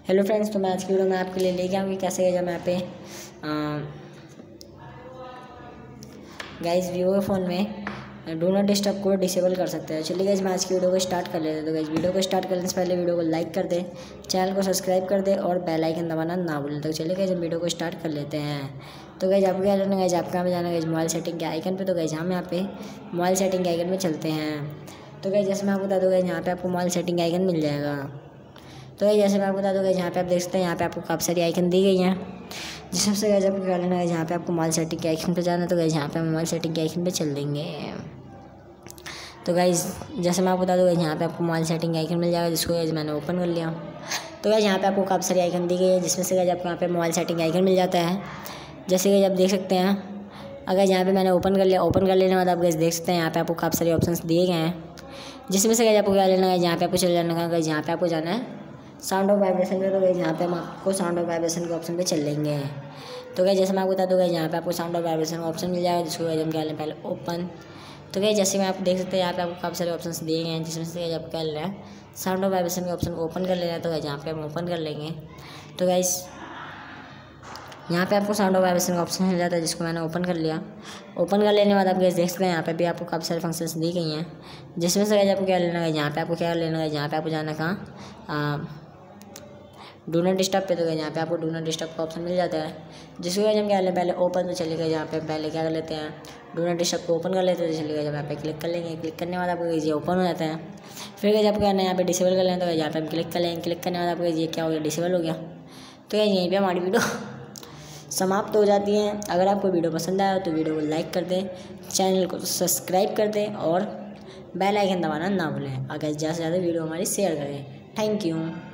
Hello friends, तो मैं आज की वीडियो में आपके लिए लेके आऊँगी कैसे जब मैं यहाँ पे गाइस वीवो के फ़ोन में डू नॉट डिस्टर्ब को डिसेबल कर सकते हैं। चलिए गाइस मैं आज की वीडियो को स्टार्ट कर लेते हैं। तो गाइस वीडियो को स्टार्ट करने से पहले वीडियो को लाइक कर दें, चैनल को सब्सक्राइब कर दें और बेल आइकन दबाना ना भूलें। तो चलिए गाइस हम वीडियो को स्टार्ट कर लेते हैं। तो गाइस आपको क्या करना है, गाइस आपको यहाँ पे जाना है मोबाइल सेटिंग के आइकन पे। तो गाइस हम यहाँ पे मोबाइल सेटिंग के आइकन में चलते हैं। तो गाइस जैसे मैं आपको बता दूँ गाइस यहाँ पे आपको मोबाइल सेटिंग आइकन मिल जाएगा। तो गाइस जैसे मैं आपको बता दूँ गाइस यहाँ पे आप देख सकते हैं, यहाँ पे आपको काफ़ी सारी आइकन दी गई हैं, जिसमें से गाइस आपको क्या लेना है, यहाँ पे आपको मोबाइल सेटिंग के आइकन पे जाना है। तो गाइस यहाँ पे हम मोबाइल सेटिंग के आइकन पे चल देंगे। तो गाइस जैसे मैं आपको बता दूँ गाइस यहाँ पे आपको मोबाइल सेटिंग आइकन मिल जाएगा, जिसको गाइस मैंने ओपन कर लिया। तो गाइस यहाँ पे आपको काफ़ी सारी आइकन दी गई है, जिसमें से गाइस आपको यहाँ पे मोबाइल सेटिंग आइकन मिल जाता है। जैसे कि आप देख सकते हैं, अगर यहाँ पे मैंने ओपन कर लिया, ओपन कर लेने के बाद आप गाइस देख सकते हैं यहाँ पे आपको काफ़ी सारे ऑप्शंस दिए गए हैं, जिसमें से गाइस आपको क्या लेना है, यहाँ पे आपको चले जाना है। गाइस यहाँ पे आपको जाना है साउंड ऑफ वाइब्रेशन पे। तो गाइस यहाँ पे हम आपको साउंड ऑफ वाइब्रेशन के ऑप्शन पे चल लेंगे। तो गाइस जैसे मैं आपको बता दूँ गाइस यहाँ पे आपको साउंड ऑफ वाइब्रेशन का ऑप्शन मिल जाएगा, जिसको गाइस हम क्या लें पहले ओपन। तो गाइस जैसे मैं आप देख सकते हैं यहाँ पे आपको काफ़ी सारे ऑप्शंस दिए गए हैं, जिसमें से गाइस आपको क्या लेना है, साउंड ऑफ वाइब्रेशन के ऑप्शन ओपन कर लेना है। तो गाइस यहाँ पे हम ओपन कर लेंगे। तो गाइस यहाँ पे आपको साउंड ऑफ वाइब्रेशन का ऑप्शन मिल जाता है, जिसको मैंने ओपन कर लिया। ओपन कर लेने के बाद आप गाइस देख सकते हैं यहाँ पे भी आपको काफ़ी सारे फंक्शंस दी गई हैं, जिसमें से गाइस आपको क्या लेना है, यहाँ पे आपको क्या लेना है, यहाँ पे आपको जाना कहाँ डू नॉट डिस्टर्ब पे। तो गाइस यहाँ पे आपको डू नॉट डिस्टर्ब का ऑप्शन मिल जाता है, जिसको गाइस हम क्या लें पहले ओपन में चलेगा। यहाँ पे पहले क्या कर लेते हैं, डू नॉट डिस्टर्ब को ओपन कर लेते हैं। चलिए यहाँ पे क्लिक कर लेंगे। क्लिक करने के बाद आपको ये ओपन हो जाता है। फिर गाइस आपको करना है यहाँ पे डिसेबल कर लें। तो यहाँ पे हम क्लिक कर लेंगे। क्लिक करने के बाद आपको ये क्या हो गया, डिसेबल हो गया। तो गाइस यहीं पर हमारी वीडियो समाप्त हो जाती है। अगर आपको वीडियो पसंद आया तो वीडियो को लाइक कर दें, चैनल को सब्सक्राइब कर दें और बेल आइकन दबाना ना भूलें। अगर ज़्यादा से ज़्यादा वीडियो हमारी शेयर करें। Thank you.